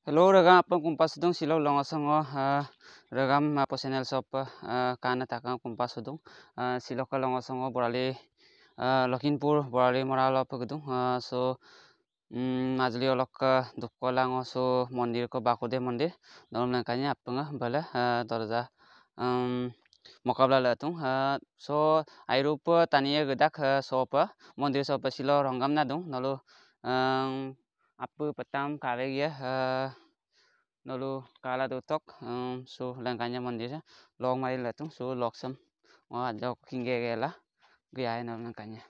Hello ragam apang kumpas dong silo long asongo ragam po channel shop kana takang kumpas dong silo ka long asongo borali Lakhimpur borali moralo pagdong so majli olok dukolang so mondir ko bakode mondir dalam langkahnya apanga bala dorja mokabla latung so airupa tania gedak shop mondir shop silo ronggam na dong lalu apa petam kale ya lalu kala tutok so langkahnya mondir long mari latung so loksam jauh hingga gela gaya na langkahnya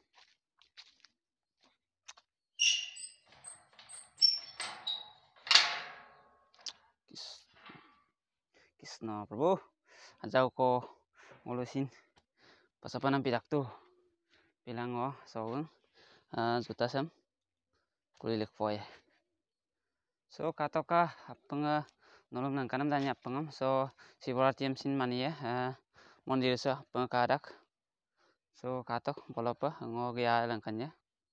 Kisna Prabhu jauh ko ngulusin pasapan pidak tu bilang so juta sam kulilik foy so katoka apanga nolom nangkanam tanya apangam so si tiam sin mania mondir so pengkadak so katok bolopa ngogya langkannya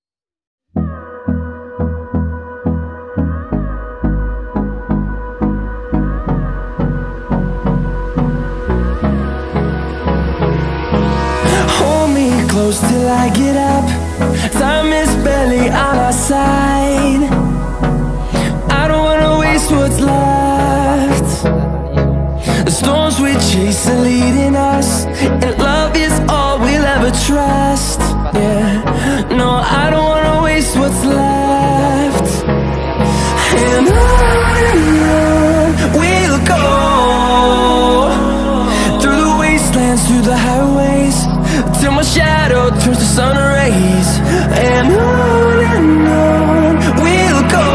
close till I get up. Time is barely on our side. I don't wanna waste what's left. The storms we chase are leading us, and love is all we'll ever trust. Yeah, no, I don't wanna waste what's left. And on we'll go, through the wastelands, through the highways, till my shadow turns to sun rays. And on we'll go,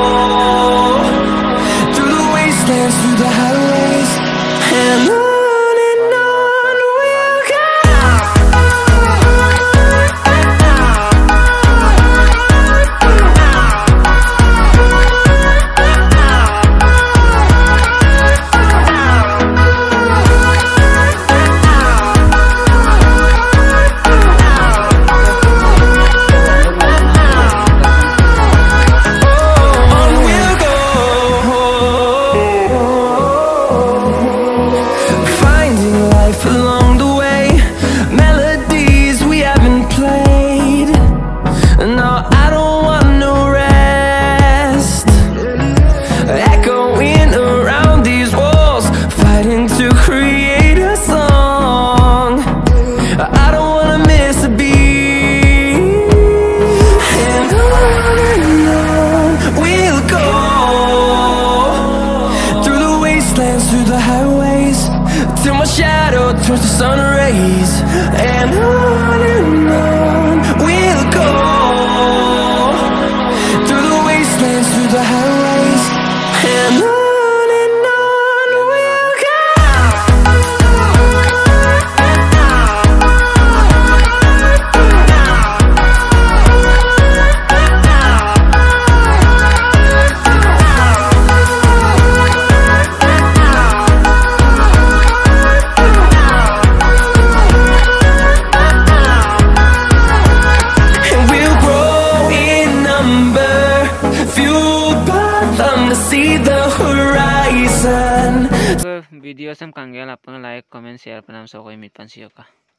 through the wastelands, through the highways, and on we'll go. Along the way, melodies we haven't played. No, I don't want no rest. Echoing around these walls, fighting to create a song. I don't wanna miss a beat. And on we'll go, through the wastelands, through the highways, till my shadow turns to sun rays. And on we'll go, through the wastelands, through the highways, and on we'll go. See the horizon. Video sam kanggel apang like comment share panam so ko imit pan siyo ka